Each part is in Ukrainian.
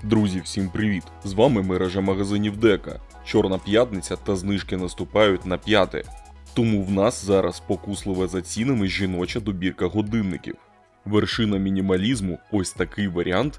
Друзі, всім привіт! З вами мережа магазинів Дека. Чорна п'ятниця та знижки наступають на п'яте. Тому в нас зараз спокуслива за цінами жіноча добірка годинників. Вершина мінімалізму – ось такий варіант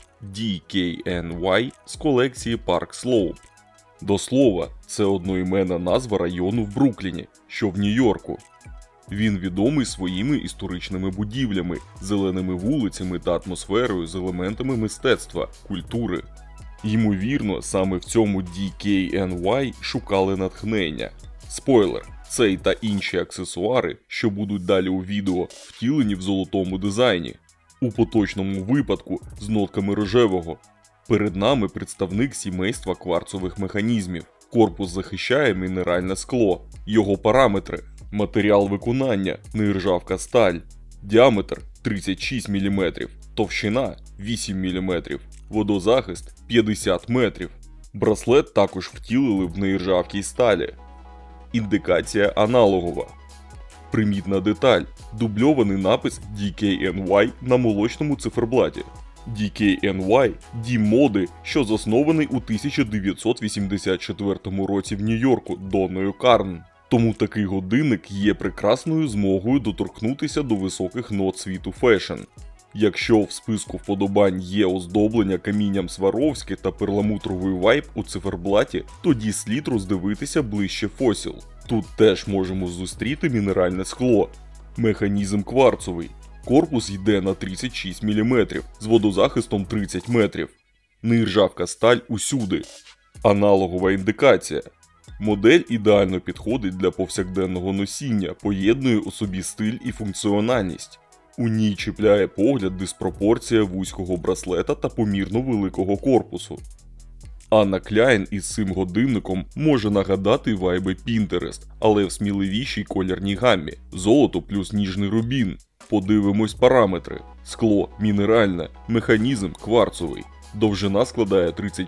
DKNY з колекції Park Slope. До слова, це одноіменна назва району в Брукліні, що в Нью-Йорку. Він відомий своїми історичними будівлями, зеленими вулицями та атмосферою з елементами мистецтва, культури. Ймовірно, саме в цьому DKNY шукали натхнення. Спойлер, цей та інші аксесуари, що будуть далі у відео, втілені в золотому дизайні. У поточному випадку з нотками рожевого. Перед нами представник сімейства кварцових механізмів. Корпус захищає мінеральне скло, його параметри. Матеріал виконання – нержавка сталь. Діаметр – 36 мм, товщина – 8 мм, водозахист – 50 метрів. Браслет також втілили в нержавкій сталі. Індикація аналогова. Примітна деталь – дубльований напис DKNY на молочному циферблаті. DKNY – дім моди, що заснований у 1984 році в Нью-Йорку Донною Карн. Тому такий годинник є прекрасною змогою доторкнутися до високих нот світу фешн. Якщо в списку вподобань є оздоблення камінням Сваровські та перламутровий вайб у циферблаті, тоді слід роздивитися ближче Fossil. Тут теж можемо зустріти мінеральне скло. Механізм кварцовий. Корпус йде на 36 мм з водозахистом 30 метрів. Нержавка сталь усюди. Аналогова індикація. Модель ідеально підходить для повсякденного носіння, поєднує у собі стиль і функціональність. У ній чіпляє погляд диспропорція вузького браслета та помірно великого корпусу. Анна Кляйн із цим годинником може нагадати вайби Pinterest, але в сміливішій кольорній гаммі. Золото плюс ніжний рубін. Подивимось параметри. Скло – мінеральне, механізм – кварцовий. Довжина складає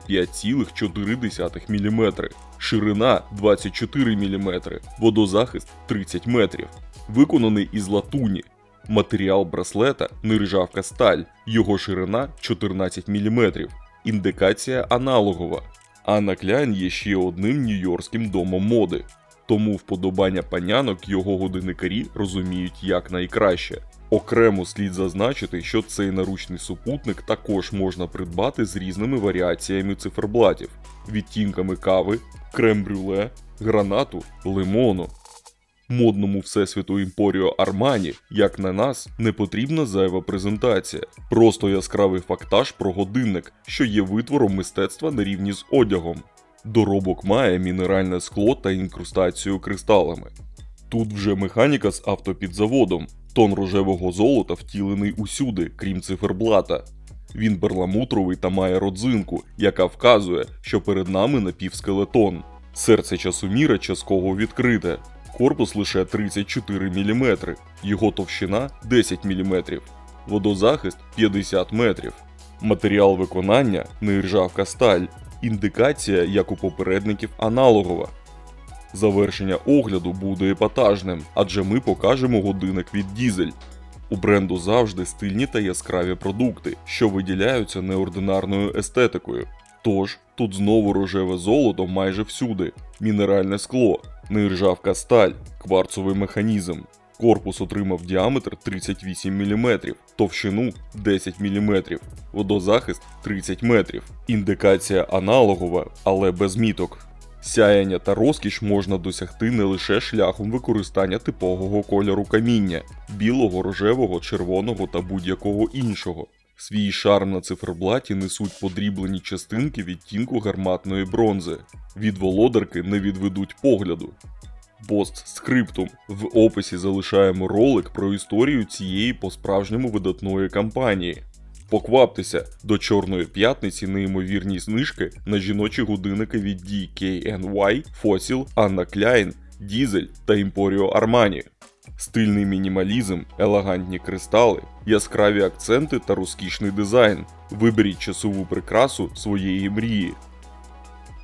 35,4 мм, ширина – 24 мм, водозахист – 30 метрів. Виконаний із латуні. Матеріал браслета – нержавка сталь, його ширина – 14 мм. Індикація аналогова. Анна Кляйн є ще одним нью-йоркським домом моди. Тому вподобання панянок його годинникарі розуміють якнайкраще. Окремо слід зазначити, що цей наручний супутник також можна придбати з різними варіаціями циферблатів, відтінками кави, крем-брюле, гранату, лимону. Модному всесвіту Емпоріо Армані, як на нас, не потрібна зайва презентація. Просто яскравий фактаж про годинник, що є витвором мистецтва на рівні з одягом. Доробок має мінеральне скло та інкрустацію кристалами. Тут вже механіка з автопідзаводом. Тон рожевого золота втілений усюди, крім циферблата. Він перламутровий та має родзинку, яка вказує, що перед нами напівскелетон. Серце часоміра частково відкрите. Корпус лише 34 мм, його товщина 10 мм, водозахист 50 метрів. Матеріал виконання – нержавка сталь, індикація, як у попередників, аналогова. Завершення огляду буде епатажним, адже ми покажемо годинник від Дізель. У бренду завжди стильні та яскраві продукти, що виділяються неординарною естетикою. Тож, тут знову рожеве золото майже всюди, мінеральне скло, нержавка сталь, кварцовий механізм. Корпус отримав діаметр 38 мм, товщину 10 мм, водозахист 30 метрів. Індикація аналогова, але без міток. Сяяння та розкіш можна досягти не лише шляхом використання типового кольору каміння – білого, рожевого, червоного та будь-якого іншого. Свій шарм на циферблаті несуть подріблені частинки відтінку гарматної бронзи. Від володарки не відведуть погляду. Постскриптум. В описі залишаємо ролик про історію цієї по-справжньому видатної кампанії. Покваптеся, до Чорної п'ятниці неймовірні знижки на жіночі годинники від DKNY, Fossil, Анна Кляйн, Дізель та Емпоріо Армані. Стильний мінімалізм, елегантні кристали, яскраві акценти та розкішний дизайн. Виберіть часову прикрасу своєї мрії.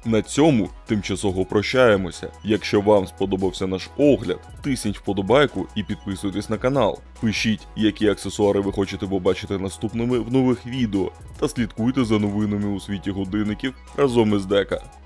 На цьому тимчасово прощаємося. Якщо вам сподобався наш огляд, тисніть вподобайку і підписуйтесь на канал. Пишіть, які аксесуари ви хочете побачити наступними в нових відео, та слідкуйте за новинами у світі годинників разом із Дека.